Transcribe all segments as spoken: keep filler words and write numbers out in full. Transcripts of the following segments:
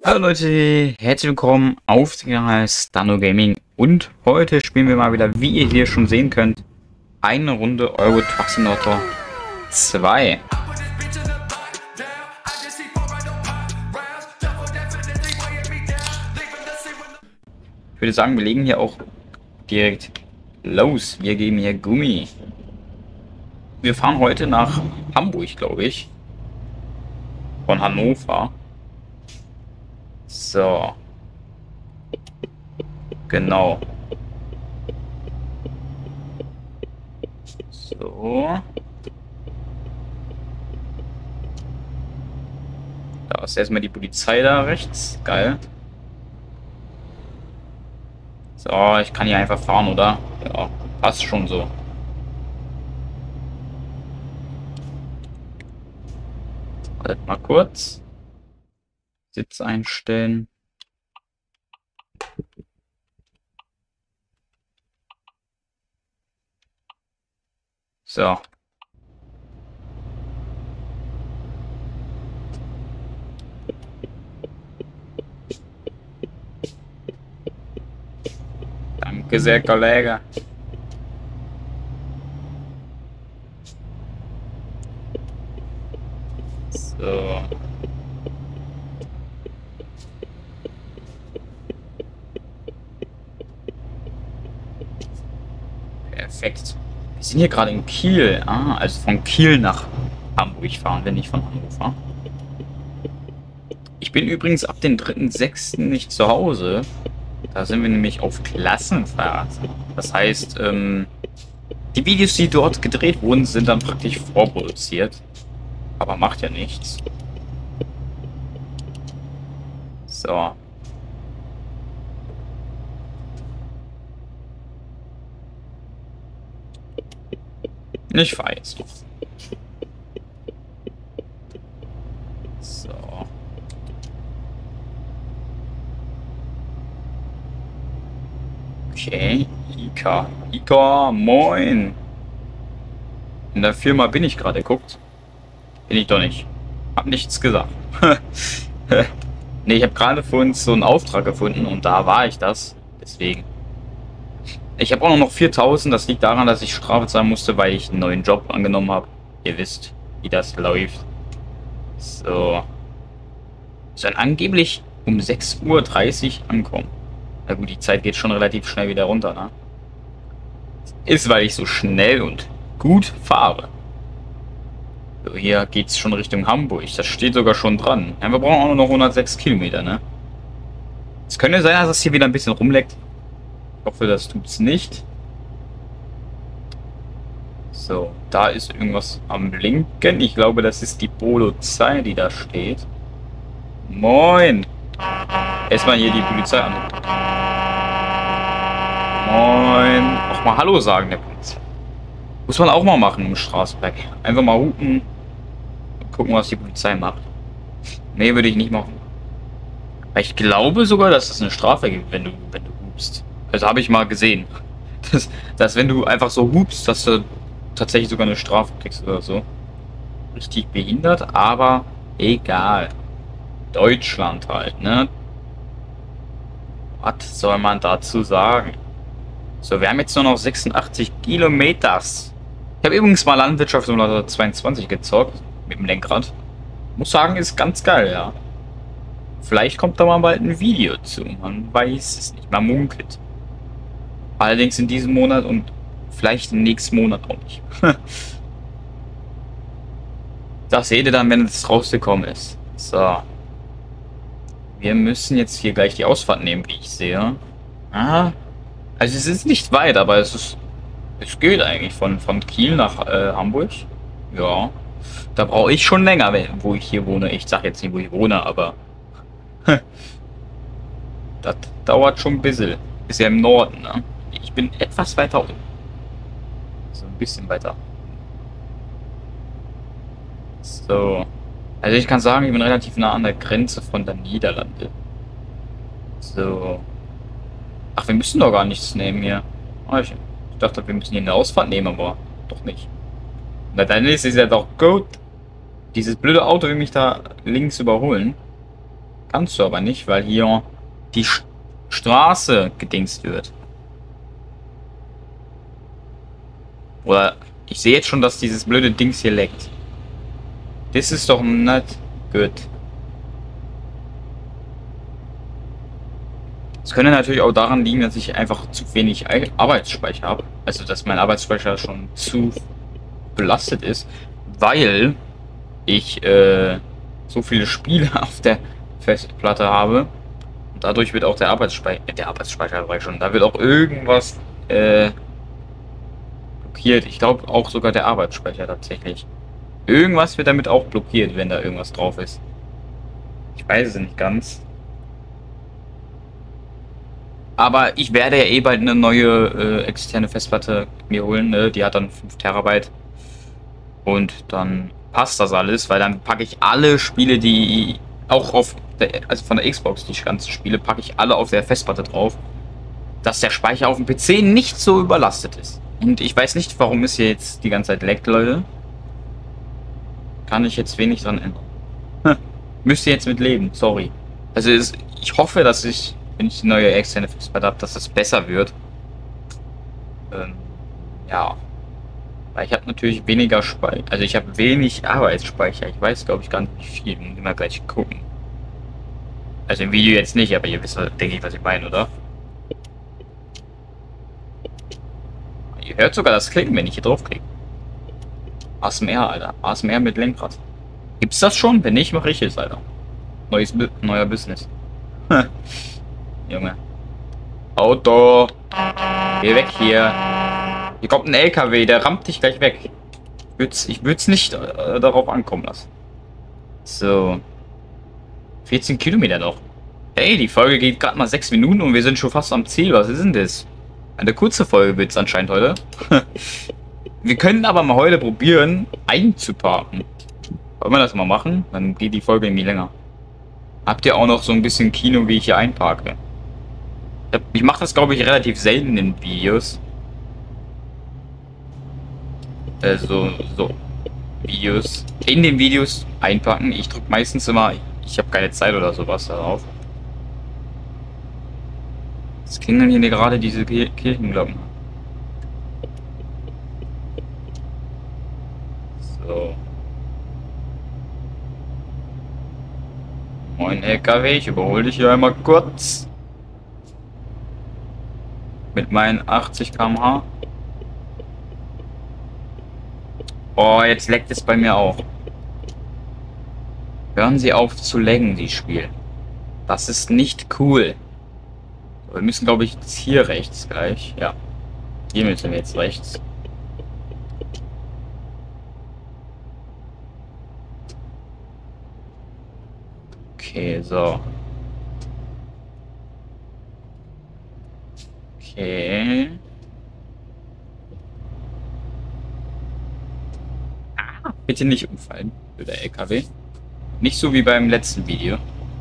Hallo Leute, herzlich willkommen auf dem Kanal Stano Gaming und heute spielen wir mal wieder, wie ihr hier schon sehen könnt, eine Runde Euro Truck Simulator zwei. Ich würde sagen, wir legen hier auch direkt los. Wir geben hier Gummi. Wir fahren heute nach Hamburg, glaube ich. Von Hannover. So. Genau. So. Da ist erstmal die Polizei da rechts. Geil. So, ich kann hier einfach fahren, oder? Ja, passt schon so. Wartet mal kurz. Sitz einstellen. So. Danke sehr, Kollege. So. Perfekt. Wir sind hier gerade in Kiel. Ah, also von Kiel nach Hamburg fahren wir, nicht von Hannover. Ich bin übrigens ab dem dritten sechsten nicht zu Hause. Da sind wir nämlich auf Klassenfahrt. Das heißt, ähm, die Videos, die dort gedreht wurden, sind dann praktisch vorproduziert. Aber macht ja nichts. So. Ich fahre jetzt. So. Okay. Ika. Ika, moin. In der Firma bin ich gerade, guckt. Bin ich doch nicht. Hab nichts gesagt. Ne, ich habe gerade für uns so einen Auftrag gefunden und da war ich das. Deswegen. Ich habe auch noch viertausend, das liegt daran, dass ich Strafe zahlen musste, weil ich einen neuen Job angenommen habe. Ihr wisst, wie das läuft. So. Sollen angeblich um sechs Uhr dreißig ankommen. Na gut, die Zeit geht schon relativ schnell wieder runter, ne? Ist, weil ich so schnell und gut fahre. So, hier geht's schon Richtung Hamburg. Das steht sogar schon dran. Ja, wir brauchen auch nur noch hundertsechs Kilometer, ne? Es könnte sein, dass es hier wieder ein bisschen rumleckt. Ich hoffe, das tut's nicht. So, da ist irgendwas am Blinken. Ich glaube, das ist die Polizei, die da steht. Moin! Erstmal hier die Polizei an. Moin! Auch mal Hallo sagen, der Polizei. Muss man auch mal machen im Straßenberg. Einfach mal hupen und gucken, was die Polizei macht. Nee, würde ich nicht machen. Weil ich glaube sogar, dass es eine Strafe gibt, wenn du, wenn du hupst. Also habe ich mal gesehen, dass, dass wenn du einfach so hupst, dass du tatsächlich sogar eine Strafe kriegst oder so. Richtig behindert, aber egal. Deutschland halt, ne? Was soll man dazu sagen? So, wir haben jetzt nur noch sechsundachtzig Kilometer. Ich habe übrigens mal Landwirtschaft Simulator zweiundzwanzig gezockt, mit dem Lenkrad. Muss sagen, ist ganz geil, ja. Vielleicht kommt da mal bald ein Video zu, man weiß es nicht, man munkelt. Allerdings in diesem Monat und vielleicht im nächsten Monat auch nicht. Das seht ihr dann, wenn es rausgekommen ist. So. Wir müssen jetzt hier gleich die Ausfahrt nehmen, wie ich sehe. Ah. Also es ist nicht weit, aber es ist... Es geht eigentlich von, von Kiel nach äh, Hamburg. Ja. Da brauche ich schon länger, wo ich hier wohne. Ich sag jetzt nicht, wo ich wohne, aber... Das dauert schon ein bisschen. Ist ja im Norden, ne? Ich bin etwas weiter unten. So ein bisschen weiter. So. Also ich kann sagen, ich bin relativ nah an der Grenze von der Niederlande. So. Ach, wir müssen doch gar nichts nehmen hier. Ich dachte, wir müssen hier eine Ausfahrt nehmen, aber doch nicht. Na dann ist es ja doch gut. Dieses blöde Auto will mich da links überholen. Kannst du aber nicht, weil hier die Sch Straße gedingst wird. Oder ich sehe jetzt schon, dass dieses blöde Dings hier leckt. Das ist doch nicht gut. Es könnte natürlich auch daran liegen, dass ich einfach zu wenig Arbeitsspeicher habe. Also, dass mein Arbeitsspeicher schon zu belastet ist, weil ich äh, so viele Spiele auf der Festplatte habe. Und dadurch wird auch der Arbeitsspeicher, äh, der Arbeitsspeicher war schon, da wird auch irgendwas äh, blockiert. Ich glaube auch sogar der Arbeitsspeicher tatsächlich. Irgendwas wird damit auch blockiert, wenn da irgendwas drauf ist. Ich weiß es nicht ganz. Aber ich werde ja eh bald eine neue äh, externe Festplatte mir holen. Ne? Die hat dann fünf Terabyte. Und dann passt das alles, weil dann packe ich alle Spiele, die auch auf der, also von der Xbox, die ganzen Spiele, packe ich alle auf der Festplatte drauf. Dass der Speicher auf dem P C nicht so überlastet ist. Und ich weiß nicht, warum es hier jetzt die ganze Zeit leckt, Leute. Kann ich jetzt wenig dran ändern. Müsst ihr jetzt mit leben, sorry. Also es, ich hoffe, dass ich, wenn ich die neue externe Festplatte habe, dass das besser wird. Ähm, ja. Weil ich habe natürlich weniger Speicher. Also ich habe wenig Arbeitsspeicher. Ich weiß, glaube ich, gar nicht wie viel. Muss immer gleich gucken. Also im Video jetzt nicht, aber ihr wisst, denke ich, was ich meine, oder? Ihr hört sogar das Klicken, wenn ich hier draufklicke. A S M R, Alter. A S M R mit Lenkrad. Gibt's das schon? Wenn nicht, mache ich es, Alter. Neues, neuer Business. Junge. Auto. Geh weg hier. Hier kommt ein L K W, der rammt dich gleich weg. Ich würde es nicht äh, darauf ankommen lassen. So. vierzehn Kilometer noch. Hey, die Folge geht gerade mal sechs Minuten und wir sind schon fast am Ziel. Was ist denn das? Eine kurze Folge wird es anscheinend heute. Wir können aber mal heute probieren, einzuparken. Wollen wir das mal machen? Dann geht die Folge irgendwie länger. Habt ihr auch noch so ein bisschen Kino, wie ich hier einparke? Ich mache das, glaube ich, relativ selten in Videos. Also, so Videos. In den Videos einpacken. Ich drücke meistens immer, ich habe keine Zeit oder sowas darauf. Jetzt klingeln hier gerade diese Kirchenglocken. So. Moin L K W, ich überhole dich hier einmal kurz. Mit meinen achtzig Kilometer pro Stunde. Oh, jetzt leckt es bei mir auch. Hören Sie auf zu laggen, die Spiel. Das ist nicht cool. Wir müssen, glaube ich, jetzt hier rechts gleich. Ja. Hier müssen wir jetzt rechts. Okay, so. Okay. Ah, bitte nicht umfallen, der L K W. Nicht so wie beim letzten Video.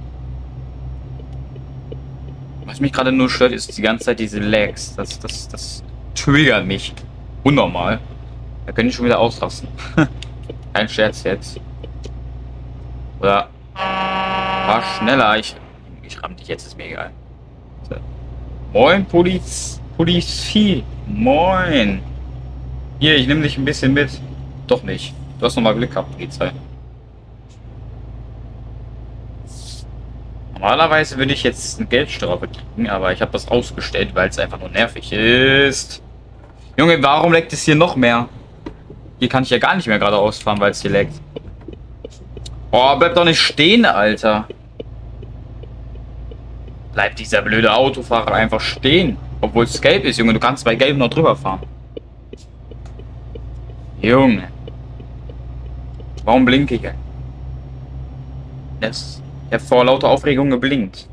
Was mich gerade nur stört, ist die ganze Zeit diese Lags. Das, das, das triggert mich. Unnormal. Da könnte ich schon wieder ausrasten. Kein Scherz jetzt. Oder... War schneller. Ich, ich ramm dich jetzt, ist mir egal. So. Moin, Poliz... Polizie. Moin. Hier, ich nehme dich ein bisschen mit. Doch nicht. Du hast nochmal Glück gehabt, Polizei. Normalerweise würde ich jetzt eine Geldstrafe kriegen, aber ich habe das ausgestellt, weil es einfach nur nervig ist. Junge, warum leckt es hier noch mehr? Hier kann ich ja gar nicht mehr geradeaus fahren, weil es hier leckt. Oh, bleib doch nicht stehen, Alter. Bleibt dieser blöde Autofahrer einfach stehen. Obwohl es gelb ist, Junge. Du kannst bei gelb noch drüber fahren. Junge. Warum blinke ich? Das, ich habe vor lauter Aufregung geblinkt.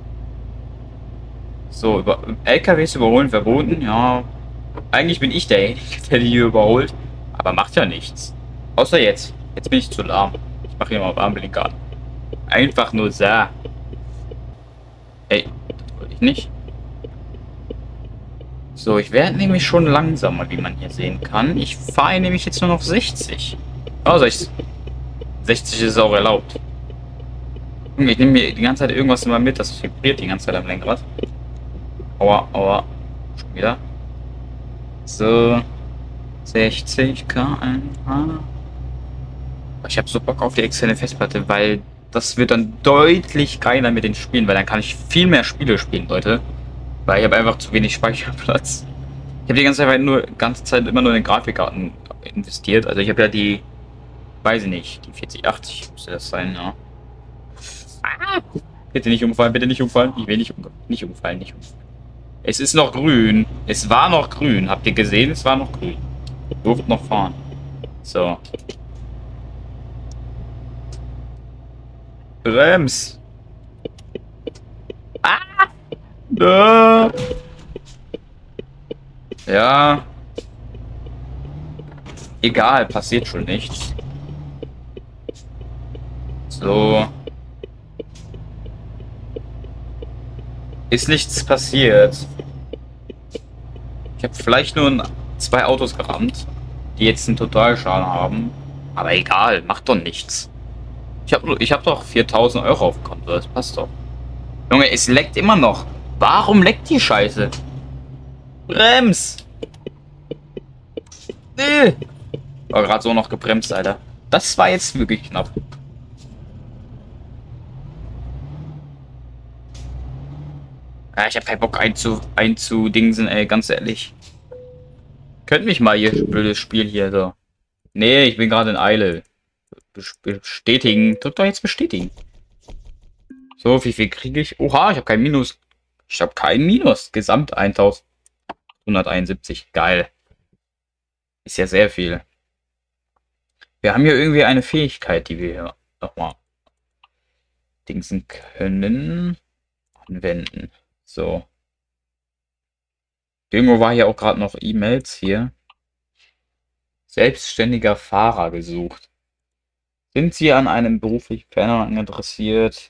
So, über, L K Ws überholen verboten. Ja. Eigentlich bin ich derjenige, der die hier überholt. Aber macht ja nichts. Außer jetzt. Jetzt bin ich zu lahm. Ich mache hier mal Warnblinker an. Einfach nur so. Ey, das wollte ich nicht. So, ich werde nämlich schon langsamer, wie man hier sehen kann. Ich fahre nämlich jetzt nur noch sechzig. Oh, sechzig ist auch erlaubt. Ich nehme mir die ganze Zeit irgendwas immer mit, das vibriert die ganze Zeit am Lenkrad. Aua, aua. Schon wieder. So. sechzig Kilometer pro Stunde. Ich habe so Bock auf die externe Festplatte, weil das wird dann deutlich geiler mit den Spielen, weil dann kann ich viel mehr Spiele spielen, Leute. Weil ich habe einfach zu wenig Speicherplatz. Ich habe die ganze Zeit nur ganze Zeit immer nur in den Grafikkarten investiert. Also ich habe ja die, weiß ich nicht, die vierzig achtzig müsste das sein, ja. Ah, bitte nicht umfallen, bitte nicht umfallen. Ich will nicht, um, nicht umfallen, nicht umfallen. Es ist noch grün. Es war noch grün. Habt ihr gesehen? Es war noch grün. Ihr durft noch fahren. So. Brems. Ah! Da. Ja. Egal, passiert schon nichts. So. Ist nichts passiert. Ich habe vielleicht nur zwei Autos gerammt, die jetzt einen Totalschaden haben. Aber egal, macht doch nichts. Ich habe ich hab doch viertausend Euro auf dem Konto, das passt doch. Junge, es leckt immer noch. Warum leckt die Scheiße? Brems! Äh. War gerade so noch gebremst, Alter. Das war jetzt wirklich knapp. Ja, ich habe keinen Bock einzu, einzudingsen, ey, ganz ehrlich. Könnt mich mal hier, blödes Spiel hier, so. Nee, ich bin gerade in Eile. Bestätigen. Drück doch jetzt bestätigen. So, wie viel kriege ich? Oha, ich habe kein Minus. Ich habe kein Minus. Gesamt eintausendeinhunderteinundsiebzig. Geil. Ist ja sehr viel. Wir haben hier irgendwie eine Fähigkeit, die wir hier nochmal dingsen können. Anwenden. So. Irgendwo war hier auch gerade noch E-Mails hier. Selbstständiger Fahrer gesucht. Sind Sie an einem beruflichen Veränderung interessiert?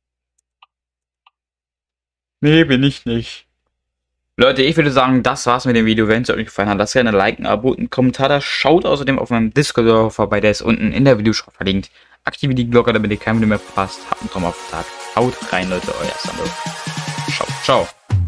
Nee, bin ich nicht. Leute, ich würde sagen, das war's mit dem Video. Wenn es euch gefallen hat, lasst gerne ein Like, ein Abo, einen Kommentar da. Schaut außerdem auf meinem Discord vorbei, der ist unten in der Videobeschreibung verlinkt. Aktiviert die Glocke, damit ihr kein Video mehr verpasst. Habt einen Traum auf den Tag. Haut rein, Leute, euer Sandro. Ciao, ciao.